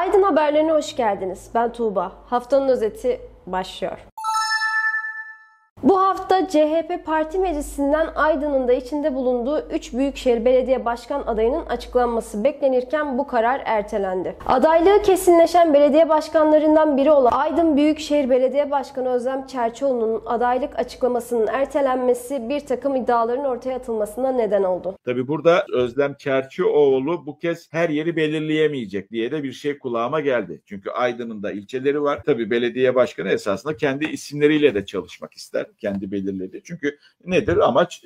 Aydın haberlerine hoş geldiniz. Ben Tuğba. Haftanın özeti başlıyor. Bu hafta CHP Parti Meclisi'nden Aydın'ın da içinde bulunduğu 3 Büyükşehir Belediye Başkan adayının açıklanması beklenirken bu karar ertelendi. Adaylığı kesinleşen belediye başkanlarından biri olan Aydın Büyükşehir Belediye Başkanı Özlem Çerçioğlu'nun adaylık açıklamasının ertelenmesi bir takım iddiaların ortaya atılmasına neden oldu. Tabii burada Özlem Çerçioğlu bu kez her yeri belirleyemeyecek diye de bir şey kulağıma geldi. Çünkü Aydın'ın da ilçeleri var. Tabii belediye başkanı esasında kendi isimleriyle de çalışmak ister. Kendi belirledi. Çünkü nedir? Amaç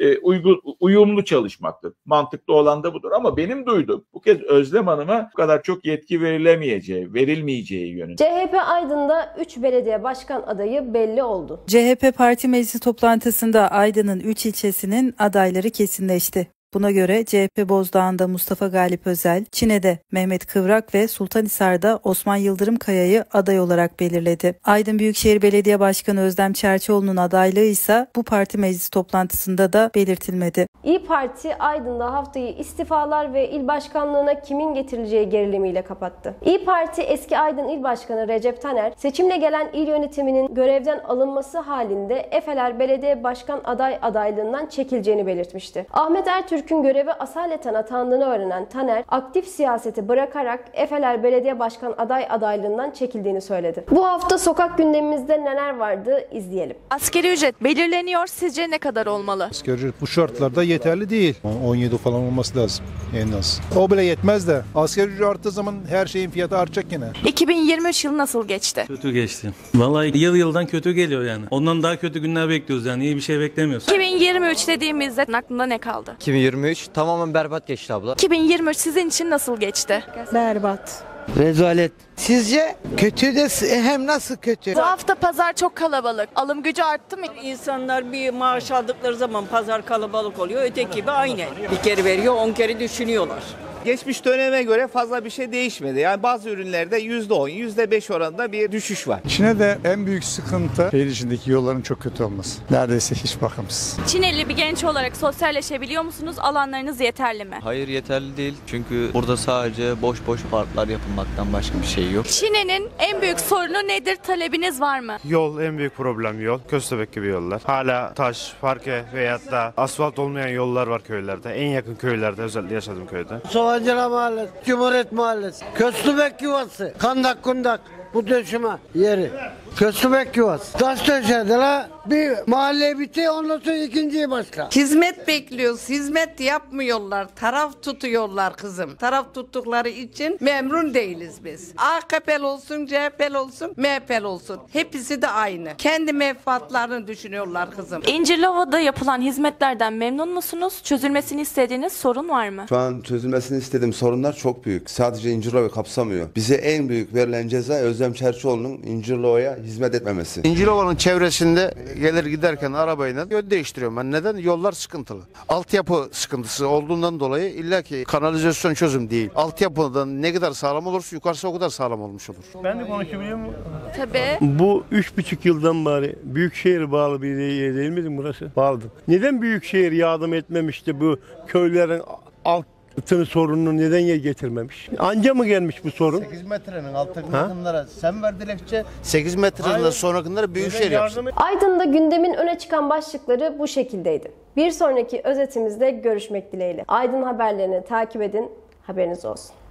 uyumlu çalışmaktır. Mantıklı olan da budur. Ama benim duyduğum bu kez Özlem Hanım'a bu kadar çok yetki verilmeyeceği yönünde. CHP Aydın'da 3 belediye başkan adayı belli oldu. CHP Parti Meclisi toplantısında Aydın'ın 3 ilçesinin adayları kesinleşti. Buna göre CHP Bozdağ'ında Mustafa Galip Özel, Çine'de Mehmet Kıvrak ve Sultanhisar'da Osman Yıldırım Kaya'yı aday olarak belirledi. Aydın Büyükşehir Belediye Başkanı Özlem Çerçioğlu'nun adaylığı ise bu parti meclis toplantısında da belirtilmedi. İYİ Parti Aydın'da haftayı istifalar ve il başkanlığına kimin getirileceği gerilimiyle kapattı. İYİ Parti eski Aydın İl Başkanı Recep Taner, seçimle gelen il yönetiminin görevden alınması halinde Efeler Belediye Başkan adaylığından çekileceğini belirtmişti. Ahmet Ertürk'ün görevi asaleten atandığını öğrenen Taner, aktif siyaseti bırakarak Efeler Belediye Başkan adaylığından çekildiğini söyledi. Bu hafta sokak gündemimizde neler vardı izleyelim. Asgari ücret belirleniyor. Sizce ne kadar olmalı? Asgari ücret bu şartlarda yeterli değil. 17 falan olması lazım en az. O bile yetmez de asgari ücret arttığı zaman her şeyin fiyatı artacak yine. 2023 yılı nasıl geçti? Kötü geçti. Vallahi yıldan kötü geliyor yani. Ondan daha kötü günler bekliyoruz yani. İyi bir şey beklemiyoruz. 2023 dediğimizde aklında ne kaldı? 2023 tamamen berbat geçti abla. 2023 sizin için nasıl geçti? Berbat. Rezalet. Sizce kötü de hem nasıl kötü? Bu hafta pazar çok kalabalık. Alım gücü arttı mı? İnsanlar bir maaş aldıkları zaman pazar kalabalık oluyor. Öteki gibi aynı. Bir kere veriyor, 10 kere düşünüyorlar. Geçmiş döneme göre fazla bir şey değişmedi. Yani bazı ürünlerde %10, %5 oranında bir düşüş var. Çin'de en büyük sıkıntı şehir içindeki yolların çok kötü olması. Neredeyse hiç bakımsız. Çineli bir genç olarak sosyalleşebiliyor musunuz? Alanlarınız yeterli mi? Hayır, yeterli değil. Çünkü burada sadece boş parklar yapılmaktan başka bir şey yok. Çin'in en büyük sorunu nedir? Talebiniz var mı? Yol en büyük problem yol. Köstebek gibi yollar. Hala taş, parke veyahut da asfalt olmayan yollar var köylerde. En yakın köylerde, özellikle yaşadığım köyde. Soğancılar Mahallesi, Cumhuriyet Mahallesi, Köstebek Yuvası, Kandak Kundak, bu döşeme yeri. Köstebek Yuvası. Taş döşedi la. Bir mahalle bitti, ondan sonra ikinciyi başka. Hizmet bekliyoruz. Hizmet yapmıyorlar. Taraf tutuyorlar kızım. Taraf tuttukları için memnun değiliz biz. AKP'li olsun, CHP'li olsun, MHP'li olsun. Hepsi de aynı. Kendi menfaatlerini düşünüyorlar kızım. İncirliova'da yapılan hizmetlerden memnun musunuz? Çözülmesini istediğiniz sorun var mı? Şu an çözülmesini istediğim sorunlar çok büyük. Sadece İncirliova'yı kapsamıyor. Bize en büyük verilen ceza Özlem Çerçioğlu'nun İncirliova'ya hizmet etmemesi. İncirliova'nın çevresinde gelir giderken arabayla yön değiştiriyorum ben. Neden? Yollar sıkıntılı. Altyapı sıkıntısı olduğundan dolayı illaki kanalizasyon çözüm değil. Altyapıdan ne kadar sağlam olursa yukarısı o kadar sağlam olmuş olur. Ben de konuşabiliyor muyum? Tabii. Bu 3,5 yıldan beri Büyükşehir bağlı bir yer değil miydi burası? Bağlıdır. Neden Büyükşehir yardım etmemişti bu köylerin altını sorununu neden yer getirmemiş? Anca mı gelmiş bu sorun? 8 metrenin altındakilara sen ver dilekçe, 8 metrenin sonrakilara Büyükşehir yapsın. Aydın'da gündemin öne çıkan başlıkları bu şekildeydi. Bir sonraki özetimizde görüşmek dileğiyle. Aydın haberlerini takip edin, haberiniz olsun.